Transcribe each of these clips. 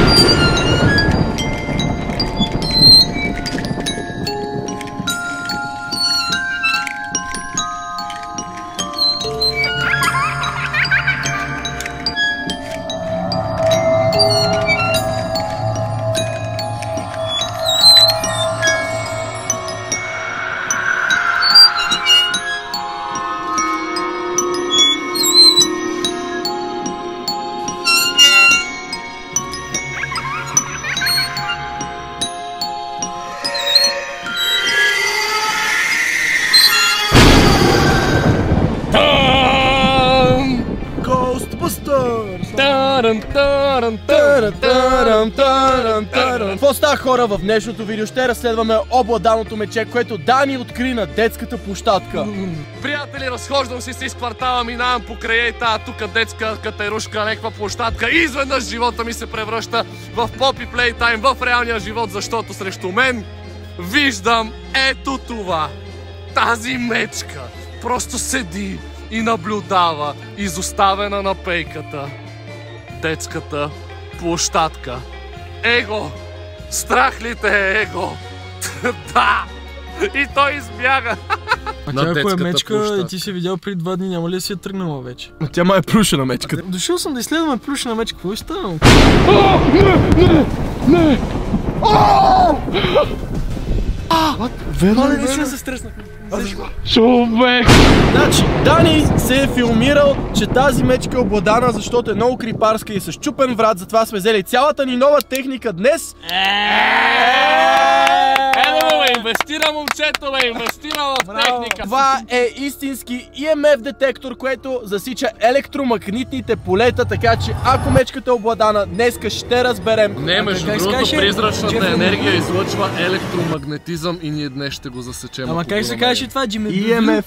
Какво става, хора? В днешното видео ще разследваме обладаното мече, което Дани откри на детската площадка. Приятели, разхождам си из квартала, минавам покрай тази тука детска катерушка, някаква площадка и изведнъж живота ми се превръща в Poppy Playtime, в реалния живот, защото срещу мен виждам ето това. Тази мечка просто седи и наблюдава, изоставена на пейката. Детската площадка. Его! Страх ли те е, Его? Да! И той избяга. А тя ако е мечка и ти си видял преди 2 дни, няма ли да си е тръгнала вече? Но тя ма е плюшена мечка. Дошъл съм да изследваме плюшена мечка, какво е станало? Не! Верно ли? Не се стреснахме. Човек! Значи, Дани се е филмирал, че тази мечка е обладана, защото е много крипарска и с чупен врат, затова сме взели цялата ни нова техника днес. Инвестира, момчето, инвестира в техника. Това е истински EMF детектор, което засича електромагнитните полета, така че ако мечката е обладана, днеска ще разберем. Не, между другото, призрачната енергия излъчва електромагнетизъм и ние днес ще го засечем. Ама как се каже това, Джимми? EMF.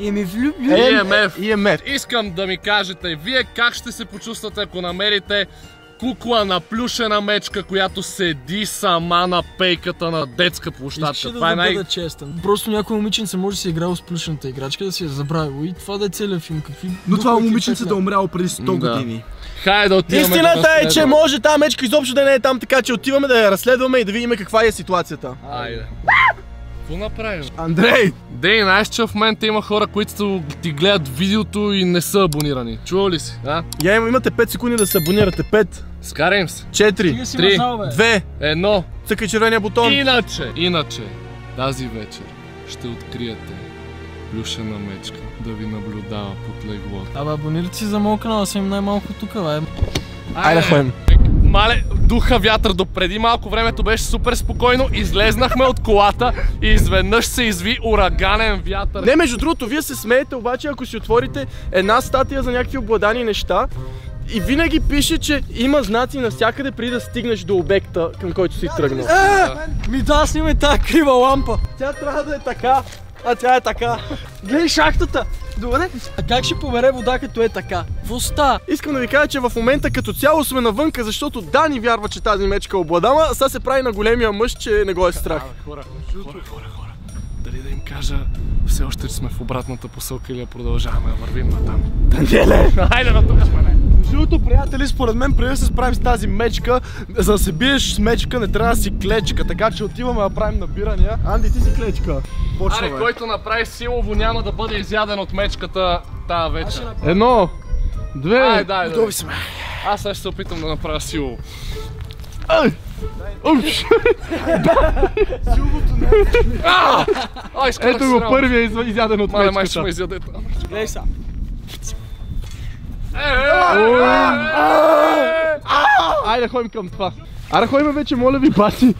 EMF. Искам да ми кажете, вие как ще се почувствате, ако намерите кукла на плюшена мечка, която седи сама на пейката на детска площадка? Искаше да бъда честен. Просто някой момиченце може да си е играл с плюшената играчка, да си е забравило и това да е целият филм. Но това момиченце да е умряло преди 100 години. Хайде да отиваме. Истината е, че може тази мечка изобщо да не е там, така че отиваме да я разследваме и да видим каква е ситуацията. Айде. Какво направим? Андрей! Дей, знаеш, че в момента има хора, които ти гледат видеото и не са абонирани. Чува ли си? Да? Имате 5 секунди да се абонирате. 5. Скараем се. 4. 3. 2. 1. Цъкай червения бутон. Иначе, тази вечер ще откриете плюшена мечка да ви наблюдава под леглото. Абе, абонирайте си за моят канал, съм най-малко тук, бе. Айде ходим. Мале, духа вятър, допреди малко времето беше супер спокойно, излезнахме от колата и изведнъж се изви ураганен вятър. Не, между другото, вие се смеете, обаче ако си отворите една статия за някакви обладани неща и винаги пише, че има знаци навсякъде преди да стигнеш до обекта, към който си тръгнал. Да, снимай тази крива лампа. Тя трябва да е така, а тя е така. Гледай шахтата. Добре. А как ще побере вода, като е така? Воста! Искам да ви кажа, че в момента като цяло сме навънка, защото Дани вярва, че тази мечка е обладана, а сега се прави на големия мъж, че не го е страх. Хора. Дали да им кажа все още, че сме в обратната посока или продължаваме да вървим натам? Даниеле! Хайде на тук сме, не! Другото, приятели, според мен, преди да се справим с тази мечка, за да се биеш с мечка, не трябва да си клечка, така че отиваме да правим набирания. Анди, ти си клечка. Аре, който направи силово, няма да бъде изяден от мечката тази вечер. 1, 2, дай. готови сме. Аз сега ще се опитам да направя силово. Силовото не е. Ето го, първия изяден от мечката. Май ще ме изяде. Гледай са. Айде ходим към това. Аре ходим вече, моля ви, бати.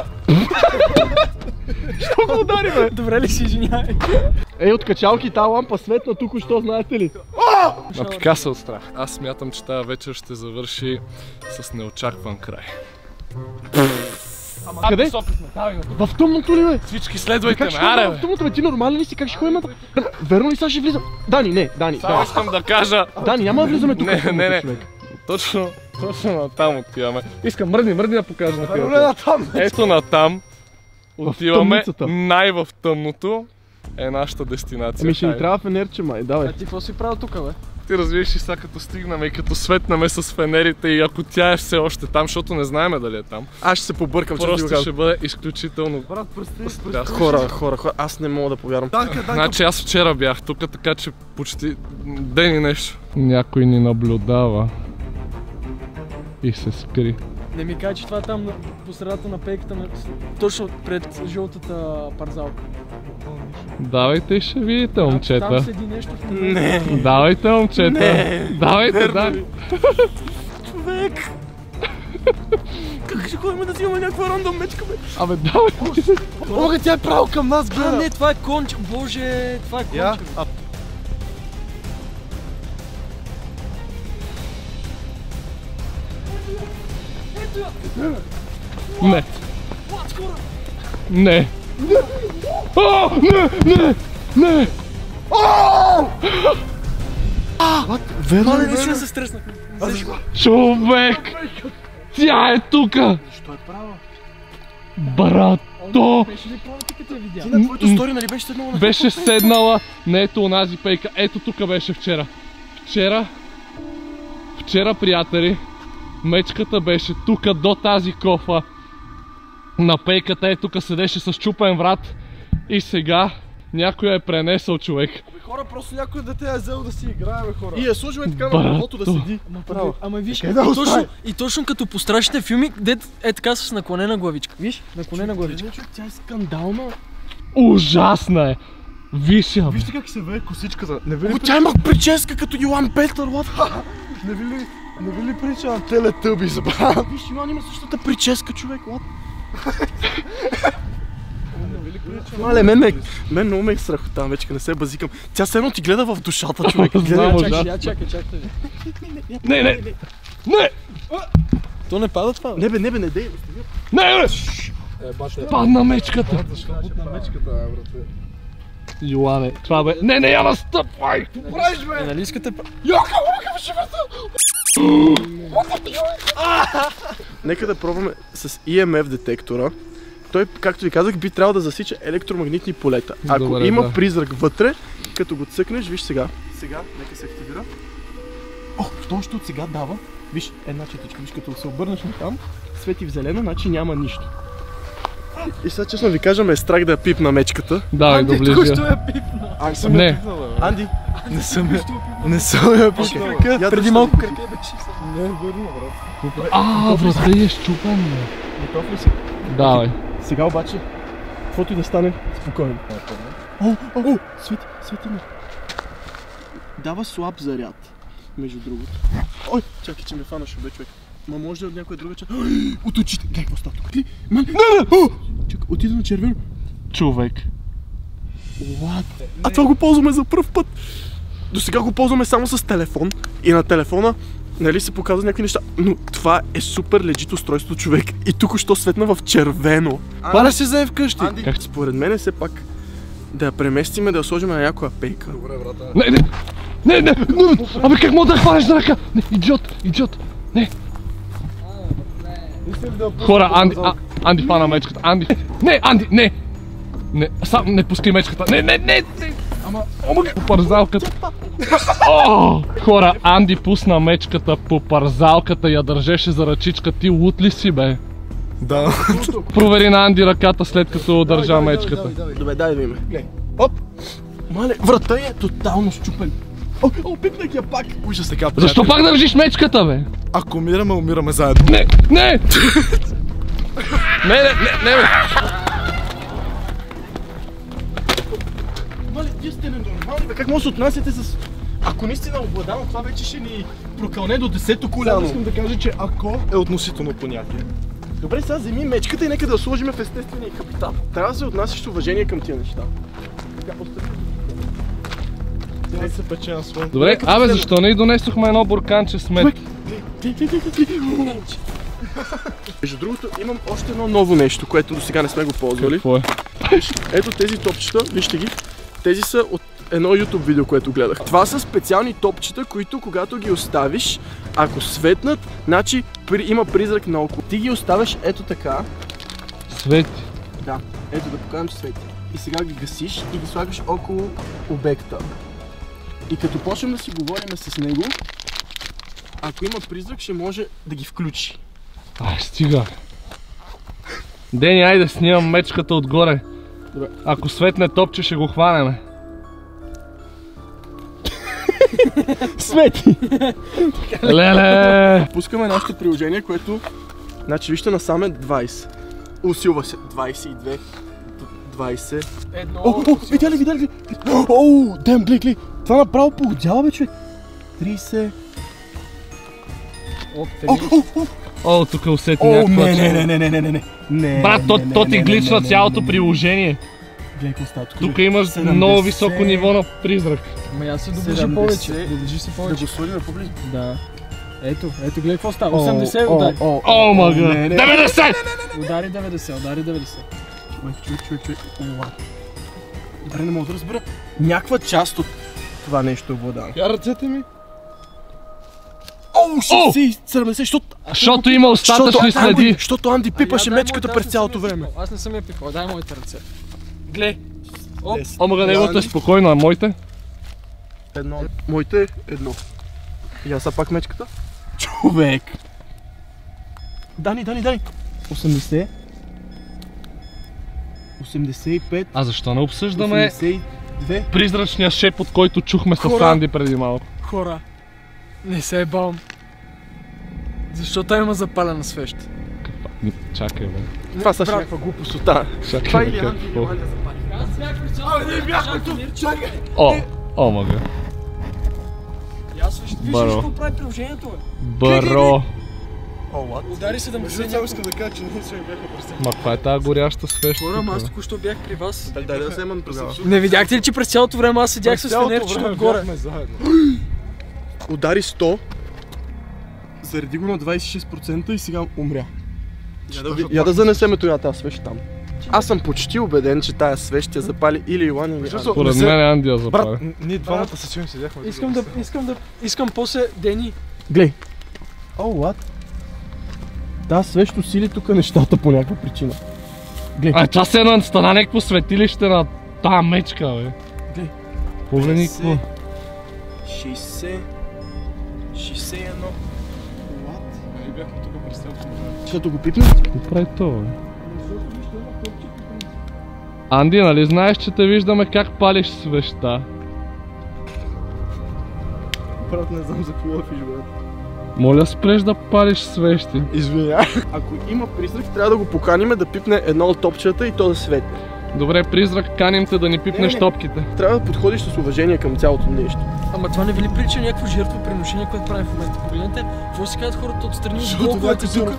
Що го удари, бе? Добре ли си, извинявай? От качалки тази лампа светна тук, що знаете ли? Напика се от страх. Аз смятам, че тази вечер ще завърши с неочакван край. Къде? В тъмното ли, бе? Всички следвайте ме, аре, бе! В тъмното, бе, ти нормален ли си? Как ще ходим? Верно ли сега ще влизам? Дани, Дани. Само искам да кажа... Дани, няма да влизаме тук. Не. Точно натам отиваме. Искам, мръдни да покажа на натам. Ето натам. Отиваме най-в тъмното е нашата дестинация. Ами ще ни трябва фенерче, май, давай. А ти какво си правил тук, бе? Ти разбираш и сега като стигнаме и като светнаме с фенерите и ако тя е все още там, защото не знаеме дали е там. Аз ще се побъркам, че просто ще бъде изключително. Брат, представи. Хора, аз не мога да повярвам. Значи аз вчера бях тук, така че почти ден и нещо. Някой ни наблюдава и се скри. Не ми кажа, че това е там по средата на пейката, точно пред жълтата парзалка. Давайте и ще видите, момчета. Там седи нещо в момента. Не. Давайте, момчета. Не. Давайте, да. Човек. Как ще ходим да взимаме някаква рандом мечка, бе? Абе, давайте. Ога, тя е право към нас, гледа. Не, това е конче. Боже, това е конче. Не. Не. О, не. Не. Верно ли? Не си се стреснах. Човек! Тя е тука! Защо е права? Брато! Беше ли право ти като я видя? Ти на твоето стори, нали беше седнала на... Беше седнала на ето онази пейка. Ето тука беше вчера. Вчера, приятели, мечката беше тука до тази кофа. На пейката е тука седеше с чупен врат. И сега някой е пренесъл, човек. Хора, просто някой дете е взел да си играе, бе, хора. И я сложим така на лото да седи. Направо. Ама виж, И точно като по страшните филми, дет е така с наклонена главичка. Виж, наклонена главичка. Тя е скандална. Ужасна е. Виж я, бе. Вижте как се вее косичката. Тя има прическа като Йоан Петър, лад. Не ви ли прилича на Телетъби, забрав? Виж, Йоан има същата прическа, човек, лад. Мале, мен много ме е страх от тази мечка, не се базикам. Тя все едно ти гледа в душата, човек. Чакай. Не! То не пада това, бе. Не, не дей. Не, бе! Падна мечката! Йоане, това бе... Не, я настъпвай! Правиш, бе! Нали искате... Йока, ще върта! Нека да пробваме с EMF детектора. Той, както ви казах, би трябвало да засича електромагнитни полета. Ако добре, има да. призрак вътре, като го цъкнеш, виж сега. Сега, нека се активира. О, точно от сега дава. Виж, една четичка, виж, като се обърнеш на там, свети в зелено, значи няма нищо. И сега честно ви кажа, ме е страх да я пипна мечката. Давай, доближи я. я пипна. Ай, съм я пипнала, бе. Анди, не съм я пипнала. Преди малко кръке беше. Не, върна, брат. Врата е щупен, бе. Готов ли си? Давай. Сега обаче, каквото и да стане, спокойно. О, свети ме. Дава слаб заряд, между другото. Ой, чакай, че ме фанаш, бе, човек. Ма може да е от някоя друга част. От очите. Гледай какво става тук. Не! Чакай, отида на червено. Човек. What? А това го ползваме за пръв път. До сега го ползваме само с телефон. И на телефона, нали, се показват някакви неща. Но това е супер легит устройство, човек. И тук що светна в червено. Пара се взе вкъщи. Според мен все пак да я преместиме, да я сложим на някоя пейка. Добре, брата. Не! Абе, как мога да хванеш за ръка? Не, идиот! Не! Хора, Анди фана мечката. Анди, не! Не, сам не пусти мечката. Не! Ама по парзалката. Хора, Анди пусна мечката по парзалката, я държеше за ръчичка. Ти лут ли си, бе? Да. Провери на Анди ръката след като държа мечката. Добре, дай да видим. Оп! Мале, врата е тотално щупен. О, пипнах я пак. Ужас така, приятели. Защо пак държиш мечката, бе? Ако умираме заедно. Не, бе. Мале, вие сте ненормални, бе. Как може да се отнасяте с... Ако наистина обладано, това вече ще ни прокълне до 10-то коляно. Искам да кажа, че ако е относително понятие. Добре, сега вземи мечката и нека да я сложим в естествения капитал. Трябва да се отнасяш уважение към тия неща. Така, остави. Тя се пече на своя. Добре, абе, защо не и донесохме едно бурканче с мед? Между другото, имам още едно ново нещо, което до сега не сме го ползвали. Какво е? Ето тези топчета, вижте ги. Тези са от едно YouTube видео, което гледах. Това са специални топчета, които когато ги оставиш, ако светнат, значи има призрак наоколо. Ти ги оставяш ето така. Свети. Да, ето да покажем, че свети. И сега ги гасиш и ги слагаш около обекта. И като почнем да си говорим с него, ако има призрак, ще може да ги включи. Ай, стига. Дени, айде снимам мечката отгоре. Добре. Ако светне топче, ще го хванеме. Свети! Леле! Пускаме нашето приложение, което... Значи вижте, насам е 20. Усилва се. 22. 20. Едно. Видя ли? Оу, дем, гледай. Това направо полудява, бе, човек. 30. О, тук усети някаква... Не. Брат, то ти глична цялото приложение. Гледай какво става тук. Тук имаш много високо ниво на призрак. Ама аз се доближи повече. Доближи се Да повече. го сложим по-близо. Да. Ето, гледай какво става. 80 удари. О, мага! 90! Удари 90. Човек. Добре, не мога да разбера. Някаква част от това нещо е обладана. Я ръцете ми. Оу, 70, Защото има остатъчни следи. Защото Анди пипаше мечката през цялото време. Аз не съм я пипал, дай моите ръце. Глей. О, мага, неговото е спокойно, а моите? Едно. Моите едно. И аз пак мечката. Човек. Дани. 80. 85. А защо не обсъждаме 82. призрачния шепот, който чухме с Хора. Анди преди малко? Хора, не се е бавам. Защо там има запалена свеща? Чакай, бе. Това са някаква глупост от тази. Това Чакай, или бе, Анди, или какво? Анди запали. Аз бях прицел. Ние бяхме тук, чакай! О, мага. Аз виж Баро. какво прави приложението, бе. Бро. О, what? Удари 70 Само няколко. искам да кажа, че ние се бяхме през Ма каква е тази горяща свеща? Хора, аз тук, бе? току-що бях при вас. Дай да вземам тогава. Не видяхте ли, че през цялото време аз седях с фенерчето отгоре? Удари 100. Зареди го на 26% и сега умря. Я да занесеме тоя тази свещ там. Аз съм почти убеден, че тая свещ ще запали или Илан или Анди. Според мен Анди я запали. Брат, ние двамата се чуем, седяхме. Искам после Дени. Глей. О, what? Тази свещ усили тук нещата по някаква причина. Глей. А, това се стана някакво светилище на тая мечка, бе. Глей. Погледни какво. 60. 61. Защото го пипнеш? Какво прави това, бе? Анди, нали знаеш, че те виждаме как палиш свеща? Брат, не знам за какво лъфиш, брат. Моля, спреш да палиш свещи. Извинявай. Ако има призрак, трябва да го поканим да пипне едно от топчета и то да светне. Добре, призрак, каним те да ни пипнеш Не. топките. Трябва да подходиш с уважение към цялото нещо. Ама това не ви ли прилича някакво жертвоприношение, което правим в момента? Погледнете, какво си казват хората отстрани от блоковете тук?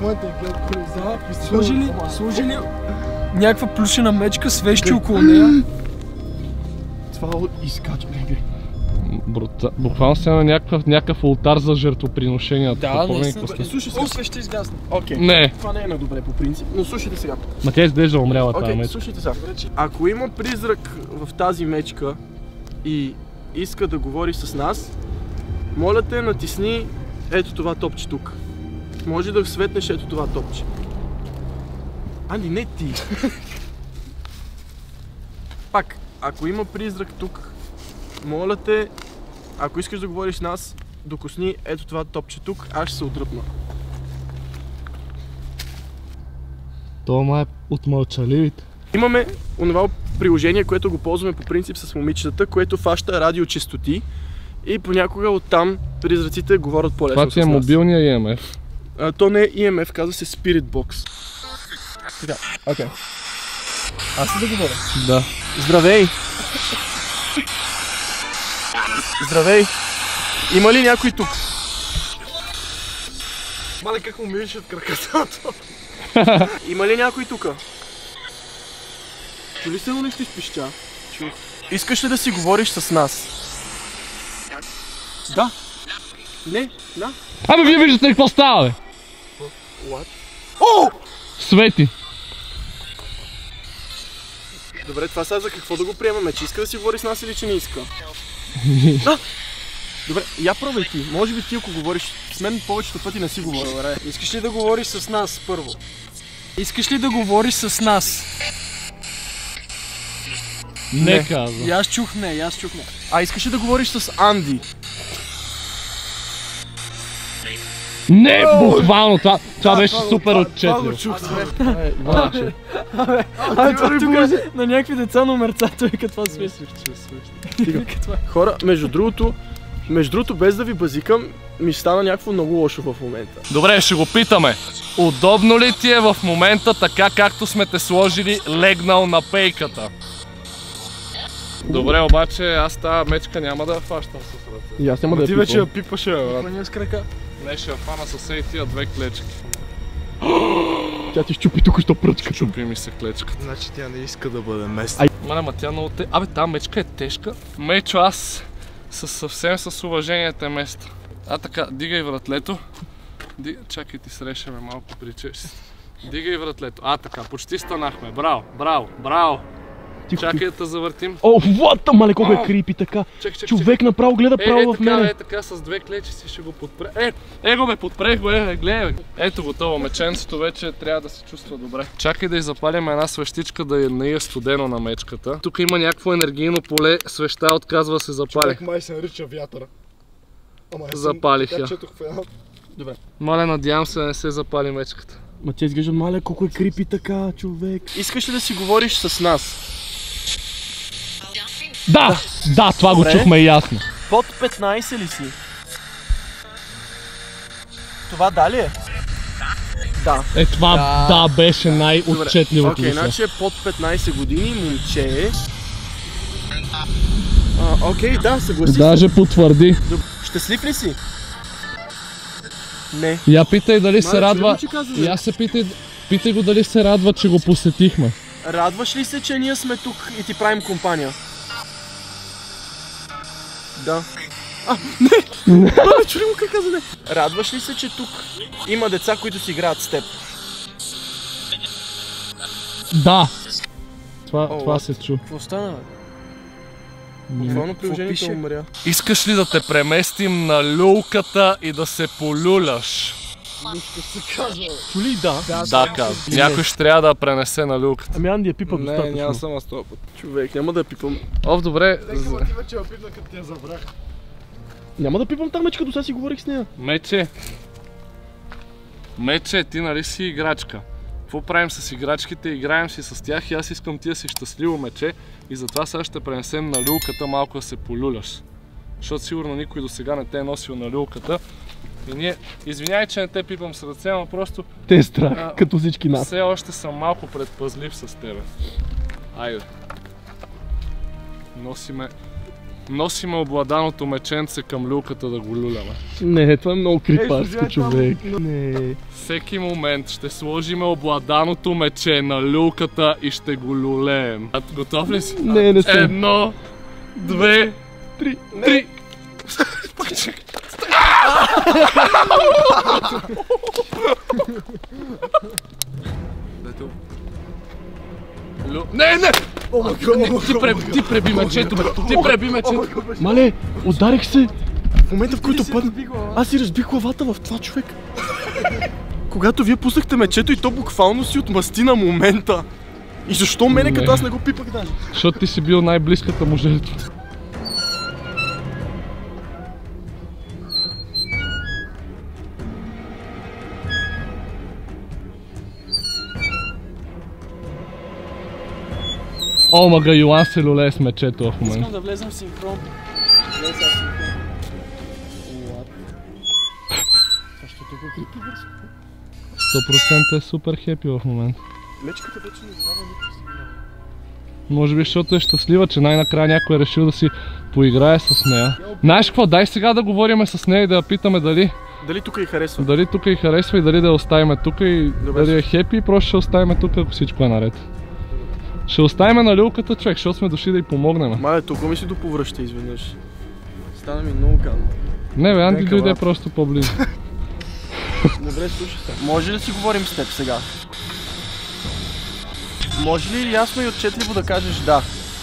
Сложили някаква плюшена мечка, свещи около нея. Това изкача. Буквално се на някакъв олтар за жертвоприношения. Да, наистина. Слушай О, свеща изгасна. Окей. Не, Това не е на добре по принцип, но слушайте сега. ма тя изглежда умряла тази Окей, мечка. слушайте сега. Ако има призрак в тази мечка и иска да говори с нас, моля те, натисни ето това топче тук. Може да светнеш ето това топче. Анди, не ти. Пак, ако има призрак тук, моля те, ако искаш да говориш с нас, докосни ето това топче тук, аз ще се отдръпна. Това е от мълчаливите. Имаме онова приложение, което го ползваме по принцип с момичетата, което фаща радиочестоти и понякога оттам призраците говорят по-лесно Това с ти е нас. мобилния EMF. То не е EMF, казва се Spirit Box. Така, окей. Аз ли да говоря? Да. Здравей! Здравей! Има ли някой тук? Мале как му мирише от краката. Има ли някой тук? Чули се нещо изпища? Чух. Искаш ли да си говориш с нас? Да. Не, да. Абе, вие виждате ли какво става, бе? What? О! Свети. Добре, това сега за какво да го приемаме? Че иска да си говори с нас или че не иска? Да! Добре, я пробвай ти. Може би ти ако говориш с мен повечето пъти не си говориш. Добре, искаш ли да говориш с нас първо? Искаш ли да говориш с нас? Не казва. И аз чух не, и аз чух не. А искаш ли да говориш с Анди? Не, буквално, това беше супер отчетливо. Тук на някакви деца номерца, той това свисли. Хора, между другото, без да ви базикам, ми стана някакво много лошо в момента. Добре, ще го питаме. Удобно ли ти е в момента, така както сме те сложили, легнал на пейката? Добре, обаче аз тази мечка няма да я фащам с ръце. И аз няма да я Ти вече я пипаше, брат. Кланя с крака. Не, ще я фана с ей тия две клечки. Тя ти щупи тук що пръчката. Чупи ми се клечката. Значи тя не иска да бъде местна. Ма тя много те... Абе, тази мечка е тежка. Мечо, аз съвсем с уважение те места. А така, дигай вратлето. Чакай, ти срещаме малко причеш. Дигай вратлето. А така, почти станахме. Браво, браво, браво. Чакай да те завъртим. О, вот, мале, колко е крипи така. Човек направо гледа право в мене. Така, с две клечи си ще го подпре. Его бе, подпрех го, гледай. Ето готово, меченцето вече трябва да се чувства добре. Чакай да запалим една свещичка да не е студено на мечката. Тук има някакво енергийно поле, свеща отказва да се запали. Човек май се нарича вятъра. Запалих я. Добре. Мале, надявам се да не се запали мечката. Ма тя изглежда, мале, колко е крипи така, човек. Искаш ли да си говориш с нас? Да, това го чухме ясно. Под 15 ли си? Това дали е? Да. Това беше най-отчетливото Окей, значи е под 15 години, момче. Окей, да, съгласи се. Даже потвърди. Щастлив ли си? Не. Я питай дали се радва. Я се питай го дали се радва, че го посетихме. Радваш ли се, че ние сме тук и ти правим компания? Да. Не! Чули му как каза не? Радваш ли се, че тук има деца, които си играят с теб? Да! Това се чу. Какво стана, бе? Буквално приложението умря. Искаш ли да те преместим на люлката и да се полюляш? Чули да? Да, казва. Някой ще трябва да пренесе на люлката. Ами Анди я пипа достатъчно. Не, няма само 100 път. Човек, няма да я пипам. Добре. Ти вече я пипна, като ти я забрах. Няма да пипам тази мечка, до сега си говорих с нея. Мече, ти нали си играчка? Какво правим с играчките? Играем си с тях и аз искам ти да си щастливо мече и затова сега ще пренесем на люлката малко да се полюляш. Защото сигурно никой до сега не те е носил на люлката. И ние, извинявай, че не те пипам с ръце, но просто... Те е страх, като всички нас. Все още съм малко предпазлив с тебе. Айде. Носиме обладаното меченце към люлката да го люляме. Не, това е много крипарско, човек. Не. Всеки момент ще сложим обладаното мече на люлката и ще го люлеем. Готов ли си? Не съм. 1, 2, 3. Не! Ти преби мечето, ти преби мечето. Мале, ударих се. В момента, в който падна, аз си разбих главата в това, човек. Когато вие пуснахте мечето и то буквално си отмъсти на момента. И защо мене, като аз не го пипах даже? Защото ти си бил най-близката му жертва. О, мага, Йоан се люлее с мечето в момента. Искам да влезем в синхрон. Влезем в синхрон. Защо тук е крипи бързо? 100% е супер хепи в момента. Мечката вече не издава никакъв сигнал. Може би защото е щастлива, че най-накрая някой е решил да си поиграе с нея. Знаеш какво, дай сега да говорим с нея и да я питаме дали... Дали тук и харесва? Дали тук и харесва и дали да я оставим тук и дали е хепи и просто ще оставим тук, ако всичко е наред. Ще оставим на люлката, човек, защото сме дошли да й помогнем. Мале, толкова ми си доповръща изведнъж. Стана ми много гадно. Не бе, Анди дойде просто по-близо. Добре, слушай се. Може ли да си говорим с теб сега? Може ли ясно и отчетливо да кажеш да?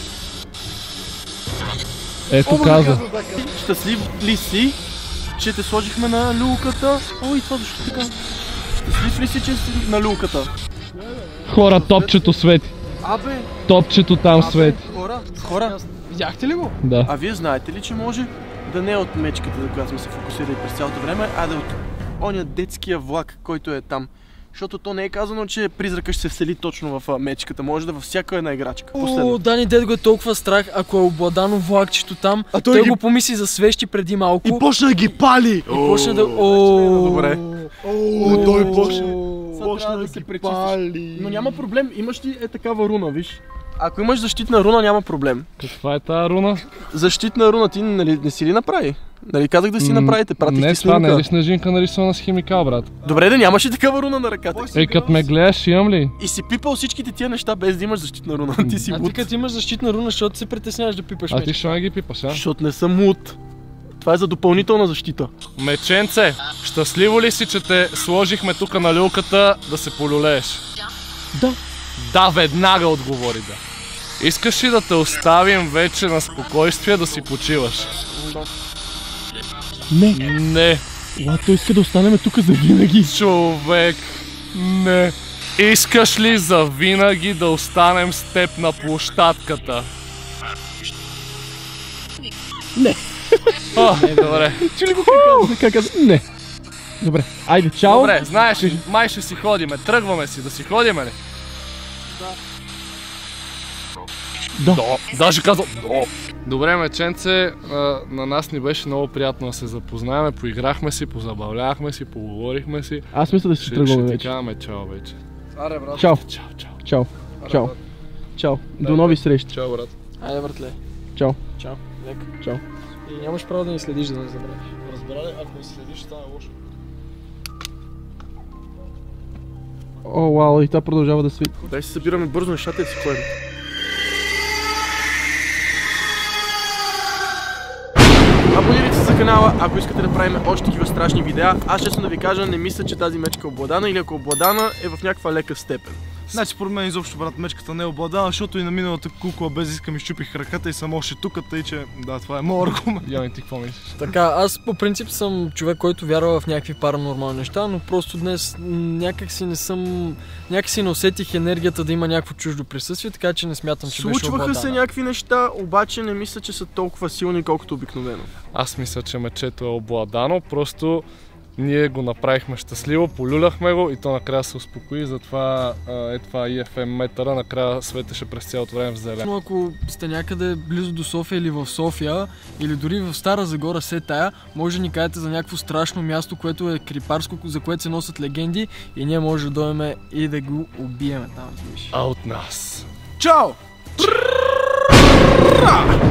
Ето каза. Щастлив ли си, че те сложихме на люлката? Ой, това защо така? Щастлив ли си, че си на люлката? Хора, топчето свети. Абе! Топчето там свети. Хора! Видяхте ли го? Да. А вие знаете ли, че може да не е от мечката, на която сме се фокусирали през цялото време, а да е от оня детския влак, който е там. Защото то не е казано, че призрака ще се всели точно в мечката, може да във всяка една играчка. О, Дани, дед го е толкова страх, ако е обладано влакчето там, А той той ги- го помисли за свещи преди малко. И почна да ги пали! И почна да... Добре. Той почна да да се ги пречистиш. пали. Но няма проблем, имаш ли такава руна, виж? Ако имаш защитна руна, няма проблем. Каква е тази руна? Защитна руна ти нали, не си ли направи? Нали казах да си направите, пратих Не, ти това не е снимка. ли снежинка нарисувана с химикал, брат? Добре, да нямаш ли такава руна на ръката? Като ме гледаш, имам ли? И си пипал всичките тия неща без да имаш защитна руна. Ти си А ти луд. като имаш защитна руна, защото се притесняваш да пипаш А ти меч. ще ме ги пипаш, а? Защото не съм луд. Това е за допълнителна защита. Меченце, щастливо ли си, че те сложихме тук на люлката да се полюлееш? Да. Да, веднага отговори да. Искаш ли да те оставим вече на спокойствие да си почиваш? Не. Не, Лато иска да останем тук за винаги. човек, не. Искаш ли за винаги да останем с теб на площадката? Не. О, добре. Чу ли го как каза? Не. Добре, айде, чао. Добре, знаеш ли, май ще си ходиме, тръгваме си, да си ходиме ли? Да. Даже казал да. Добре, меченце, на нас ни беше много приятно да се запознаем, поиграхме си, позабавлявахме си, поговорихме си. Аз мисля да си Ще тръгваме ти вече. казваме чао вече. Аре, брат. Чао. Чао, чао. Чао. Чао. Чао. До нови срещи. Чао, брат. Айде, братле. Чао. Чао. Лека. Чао. И нямаш право да ни следиш, да не забравиш. Разбира ли, ако не следиш, става лошо. О, вау, и това продължава да сви. Дай се събираме бързо нещата и си ходим. Абонирайте се за канала, ако искате да правим още такива страшни видеа. Аз честно да ви кажа, не мисля, че тази мечка е обладана или ако е обладана е в някаква лека степен. Значи, според мен изобщо, брат, мечката не е обладана, защото и на миналата кукла без иска ми щупих ръката и съм още тук, тъй че да, това е моят аргумент. Яни, ти какво мислиш? Така, аз по принцип съм човек, който вярва в някакви паранормални неща, но просто днес някакси не усетих енергията да има някакво чуждо присъствие, така че не смятам, че беше Случваха обладана. се някакви неща, обаче не мисля, че са толкова силни, колкото обикновено. Аз мисля, че мечето е обладано, просто ние го направихме щастливо, полюляхме го и то накрая се успокои, затова е това EFM метъра, накрая светеше през цялото време в зелен. Но ако сте някъде близо до София или в София, или дори в Стара Загора се тая, може да ни кажете за някакво страшно място, което е крипарско, за което се носят легенди и ние може да дойдем и да го убиеме там. А от нас. Чао!